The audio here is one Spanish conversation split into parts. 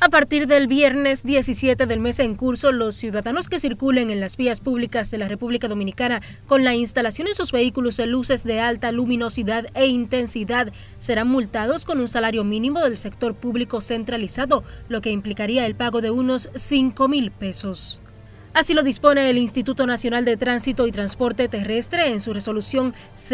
A partir del viernes 17 del mes en curso, los ciudadanos que circulen en las vías públicas de la República Dominicana con la instalación en sus vehículos de luces de alta luminosidad e intensidad serán multados con un salario mínimo del sector público centralizado, lo que implicaría el pago de unos 5.000 pesos. Así lo dispone el Instituto Nacional de Tránsito y Transporte Terrestre en su resolución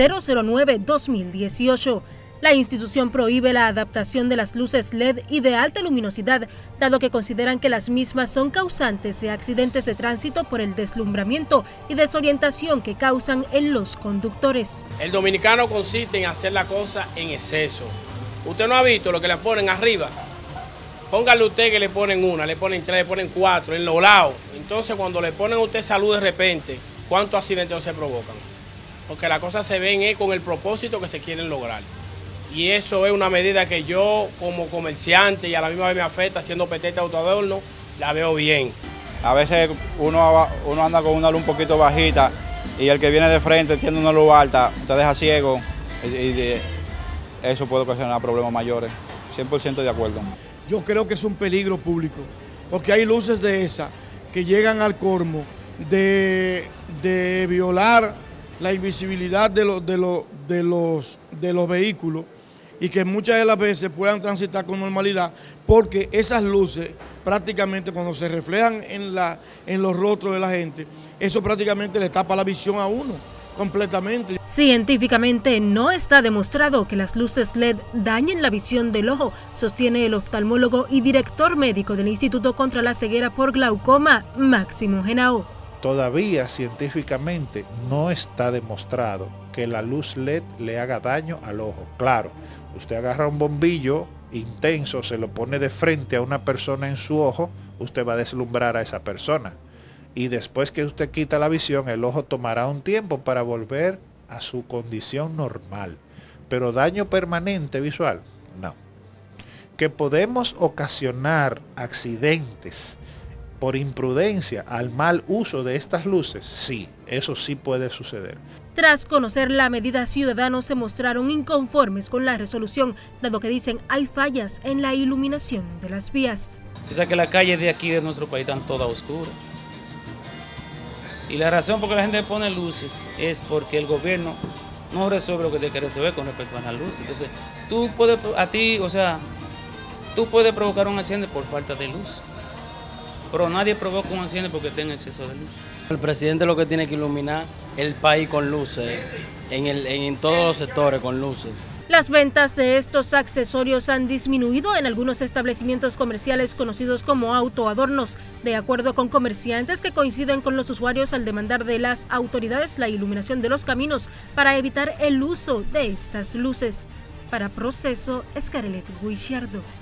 009-2018. La institución prohíbe la adaptación de las luces LED y de alta luminosidad, dado que consideran que las mismas son causantes de accidentes de tránsito por el deslumbramiento y desorientación que causan en los conductores. El dominicano consiste en hacer la cosa en exceso. Usted no ha visto lo que le ponen arriba. Póngale usted que le ponen una, le ponen tres, le ponen cuatro, en los lados. Entonces cuando le ponen a usted salud de repente, ¿cuántos accidentes no se provocan? Porque las cosas se ven con el propósito que se quieren lograr. Y eso es una medida que yo como comerciante y a la misma vez me afecta, siendo petete autoadorno, la veo bien. A veces uno anda con una luz un poquito bajita y el que viene de frente tiene una luz alta, te deja ciego y eso puede ocasionar problemas mayores. 100% de acuerdo. Yo creo que es un peligro público, porque hay luces de esas que llegan al colmo de violar la invisibilidad de los vehículos y que muchas de las veces puedan transitar con normalidad, porque esas luces prácticamente cuando se reflejan en los rostros de la gente, eso prácticamente le tapa la visión a uno completamente. Científicamente no está demostrado que las luces LED dañen la visión del ojo, sostiene el oftalmólogo y director médico del Instituto contra la Ceguera por Glaucoma, Máximo Genao. Todavía científicamente no está demostrado que la luz LED le haga daño al ojo. Claro, usted agarra un bombillo intenso, se lo pone de frente a una persona en su ojo, usted va a deslumbrar a esa persona. Y después que usted quita la visión, el ojo tomará un tiempo para volver a su condición normal. Pero daño permanente visual, no. Que podemos ocasionar accidentes por imprudencia al mal uso de estas luces, sí, eso sí puede suceder. Tras conocer la medida, ciudadanos se mostraron inconformes con la resolución, dado que dicen hay fallas en la iluminación de las vías. O sea que las calles de aquí de nuestro país están todas oscuras. Y la razón por la que la gente pone luces es porque el gobierno no resuelve lo que tiene que resolver con respecto a las luces. Entonces, tú puedes provocar un accidente por falta de luz. Pero nadie provoca un accidente porque tenga exceso de luz. El presidente lo que tiene que iluminar el país con luces, en todos los sectores con luces. Las ventas de estos accesorios han disminuido en algunos establecimientos comerciales conocidos como autoadornos, de acuerdo con comerciantes que coinciden con los usuarios al demandar de las autoridades la iluminación de los caminos para evitar el uso de estas luces. Para Proceso, Escarelet Guichardo.